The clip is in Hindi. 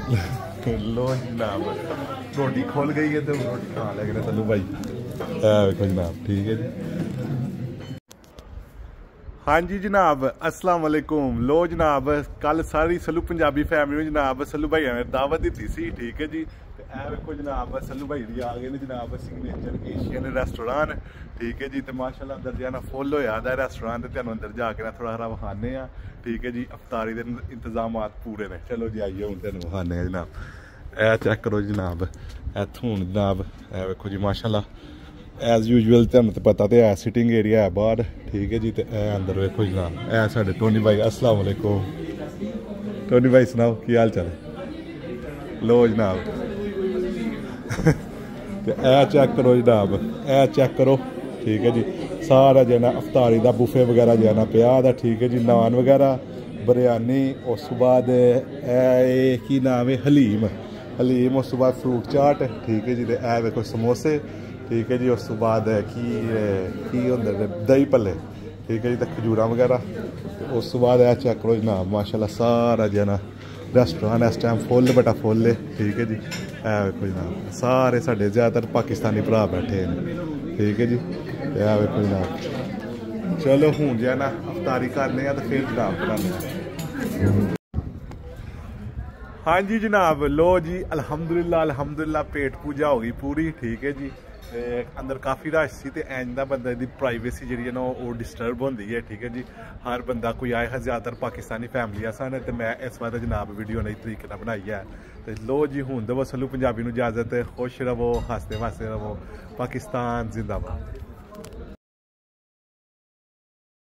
लो जनाब रोटी खुल गई है तो रोटी खा लेंगे सल्लू भाई। देखो जनाब ठीक है जी। हाँ जी जनाब अस्सलाम वालेकुम। लो जनाब कल सारी सल्लू पंजाबी फैमिली में जनाब सल्लू भाई ने दावत दी सी ठीक है जी। देखो जनाब सल्लू भाई आ गए ने जनाब सिग्नेचर एशियन रेस्टोरेंट ठीक है जी। तो माशाल्लाह अंदर जो ना फुल होया दा रेस्टोरेंट तेन अंदर जाके ना थोड़ा हरा विखाने ठीक है जी। अफ्तारी के इंतजाम पूरे ने। चलो जी आइए हूँ तेन विखाने जनाब। ए चेक करो जनाब इत्थों हूँ जनाब वेखो जी माशाल्लाह एज यूजुअल तुहानू तो पता तो है सिटिंग एरिया है बाहर ठीक है जी। तो अंदर वेखो जनाब ए साढ़े टोनी भाई अस्सलाम वालेकुम। टोनी भाई सुनाओ की हाल चाल है। लो जनाब तो ए चेक करो जनाब ए चेक करो ठीक है जी। सारा जो ना अफ्तारी का बुफे वगैरह जो ना पिया दा ठीक है जी। नान वगैरह बिरयानी उस बाद की नाम है हलीम हलीम उस बाद फ्रूट चाट ठीक है जी। तो ए देखो समोसे ठीक है जी। उस बाद की होंदे दही भल्ले ठीक है जी। तो खजूरा वगैरह उस बाद ए चेक करो जनाब माशाल्लाह सारा जो ना रेस्टोरेंट इस टाइम फुल बटा फुल है ठीक है जी। वेखो जनाब सारे साढ़े ज़्यादातर पाकिस्तानी भरा बैठे हैं ठीक है जी। वेखो जनाब चलो हूँ जो ना अफ्तारी करने तो फिर जनाब बनाने। हाँ जी जनाब लो जी अल्हम्दुलिल्लाह पेट पूजा हो गई पूरी ठीक है जी। अंदर काफ़ी रश सी ते इंज दा बंदे दी प्राइवेसी जी ना वो डिस्टर्ब होंदी है ठीक है जी। हर बंदा कोई आए है ज़्यादातर पाकिस्तानी फैमिली सन तो मैं इस बार जनाब वीडियो नई तरीके से बनाई है। तो लो जी हूँ दवो सल्लू पंजाबी नूं इजाजत खुश रवो हंसते वसते रवो पाकिस्तान जिंदाबाद।